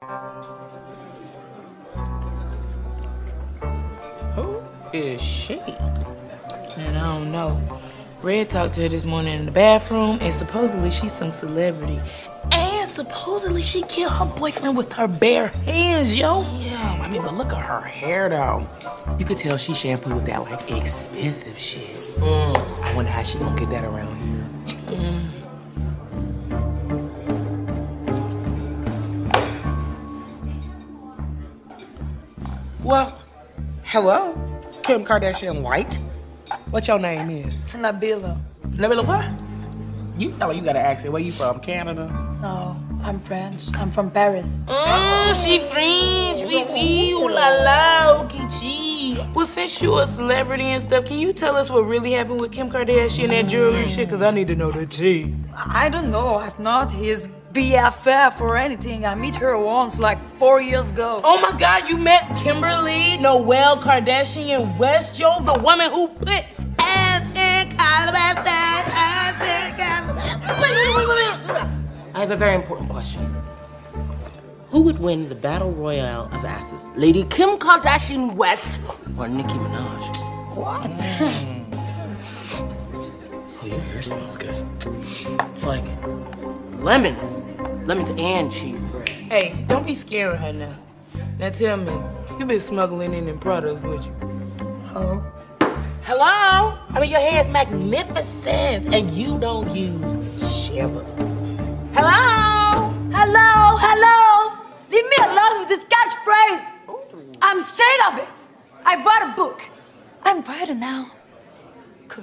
Who is she? Man, I don't know. Red talked to her this morning in the bathroom, and supposedly she's some celebrity. And supposedly she killed her boyfriend with her bare hands, yo. Yeah, I mean, but look at her hair, though. You could tell she shampooed with that, like, expensive shit. I wonder how she gonna get that around here. Well, hello, Kim Kardashian White. What your name is? Nabila. Nabila what? You sound like you got an accent. Where you from, Canada? No, I'm French. I'm from Paris. Oh, she French. Oui, ooh la la, okay, well, since you a celebrity and stuff, can you tell us what really happened with Kim Kardashian and that jewelry shit? Because I need to know the tea. I don't know. I'm not his BFF or anything. I met her once, like 4 years ago. Oh my God, you met Kimberly Noel Kardashian West, yo, the woman who put ass in Calabasas, ass in Calabasas. Wait. I have a very important question. Who would win the battle royale of asses? Lady Kim Kardashian West or Nicki Minaj? What? Oh, your hair smells good. It's like lemons. Lemons and cheese bread. Hey, don't be scaring her now. Now tell me, you been smuggling in them products, would you? Hello? Hello? I mean, your hair is magnificent and you don't use Shiva. Hello? Hello? Hello? Leave me alone with this catchphrase. I'm sick of it. I wrote a book. I'm better now. Good.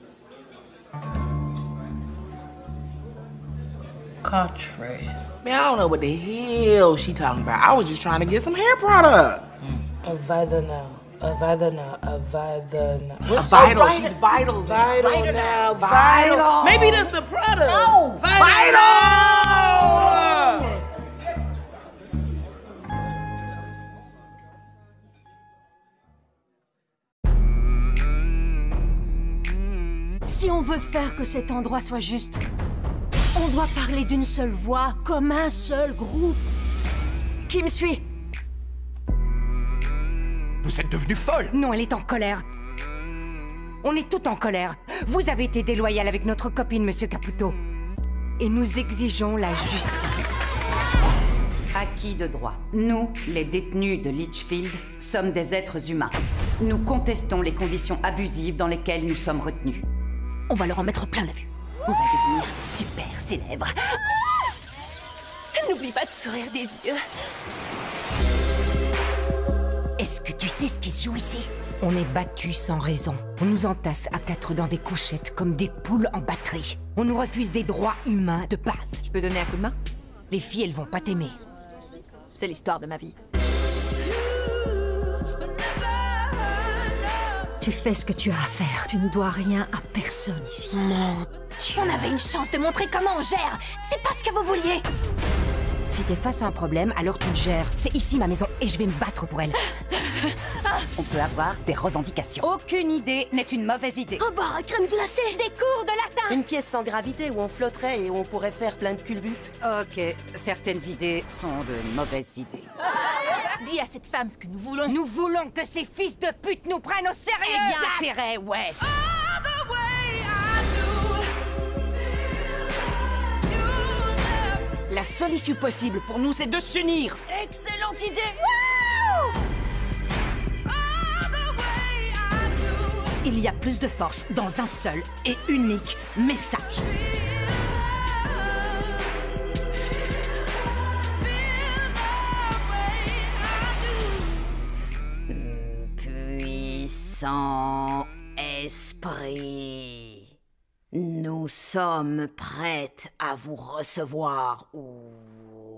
Catchphrase. Man, I don't know what the hell she talking about. I was just trying to get some hair product. A vital now. A vital now. A vital now. A vital. She's vital. Vital now. Vital. Maybe that's the product. No. Vital. Si on veut faire que cet endroit soit juste, on doit parler d'une seule voix, comme un seul groupe. Qui me suit? Vous êtes devenue folle! Non, elle est en colère. On est tout en colère. Vous avez été déloyal avec notre copine, Monsieur Caputo. Et nous exigeons la justice. Acquis de droit. Nous, les détenus de Litchfield, sommes des êtres humains. Nous contestons les conditions abusives dans lesquelles nous sommes retenus. On va leur en mettre plein la vue. On va devenir super célèbres. N'oublie pas de sourire des yeux. Est-ce que tu sais ce qui se joue ici? On est battus sans raison. On nous entasse à 4 dans des couchettes comme des poules en batterie. On nous refuse des droits humains de base. Je peux donner un coup de main? Les filles, elles vont pas t'aimer. C'est l'histoire de ma vie. Tu fais ce que tu as à faire. Tu ne dois rien à personne ici. Mon Dieu. On avait une chance de montrer comment on gère. C'est pas ce que vous vouliez. Si t'es face à un problème, alors tu le gères. C'est ici ma maison et je vais me battre pour elle. On peut avoir des revendications. Aucune idée n'est une mauvaise idée. Un bar à crème glacée. Des cours de latin. Une pièce sans gravité où on flotterait et où on pourrait faire plein de culbutes. Ok, certaines idées sont de mauvaises idées. Dis à cette femme ce que nous voulons. Nous voulons que ces fils de pute nous prennent au sérieux. Intérêt, ouais. La seule issue possible pour nous, c'est de s'unir. Excellente idée. Il y a plus de force dans un seul et unique message. Puissant esprit, nous sommes prêtes à vous recevoir ou